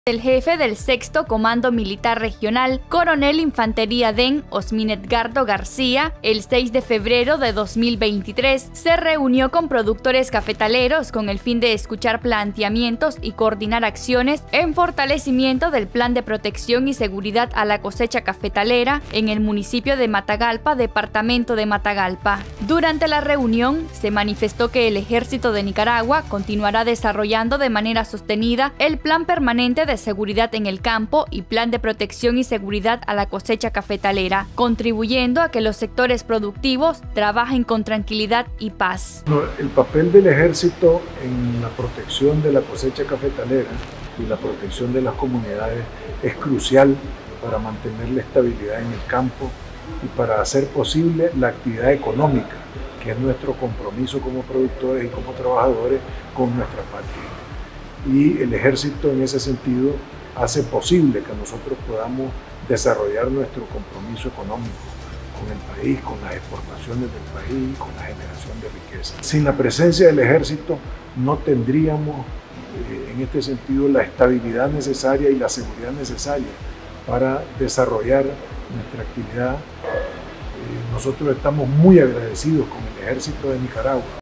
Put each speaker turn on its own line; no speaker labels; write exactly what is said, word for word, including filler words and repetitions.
El jefe del sexto Comando Militar Regional, Coronel Infantería D E N, Osmin Edgardo García, el seis de febrero de dos mil veintitrés, se reunió con productores cafetaleros con el fin de escuchar planteamientos y coordinar acciones en fortalecimiento del Plan de Protección y Seguridad a la Cosecha Cafetalera en el municipio de Matagalpa, departamento de Matagalpa. Durante la reunión, se manifestó que el Ejército de Nicaragua continuará desarrollando de manera sostenida el Plan Permanente de de seguridad en el campo y plan de protección y seguridad a la cosecha cafetalera, contribuyendo a que los sectores productivos trabajen con tranquilidad y paz.
El papel del ejército en la protección de la cosecha cafetalera y la protección de las comunidades es crucial para mantener la estabilidad en el campo y para hacer posible la actividad económica, que es nuestro compromiso como productores y como trabajadores con nuestra patria. Y el ejército en ese sentido hace posible que nosotros podamos desarrollar nuestro compromiso económico con el país, con las exportaciones del país, con la generación de riqueza. Sin la presencia del ejército no tendríamos eh, en este sentido la estabilidad necesaria y la seguridad necesaria para desarrollar nuestra actividad. Eh, nosotros estamos muy agradecidos con el ejército de Nicaragua.